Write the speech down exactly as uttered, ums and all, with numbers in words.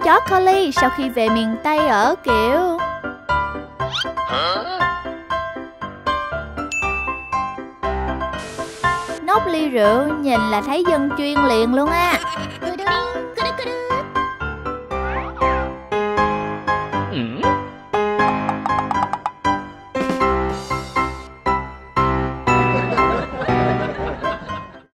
chó Collie sau khi về miền Tây ở kiểu... Nốc ly rượu nhìn là thấy dân chuyên liền luôn á.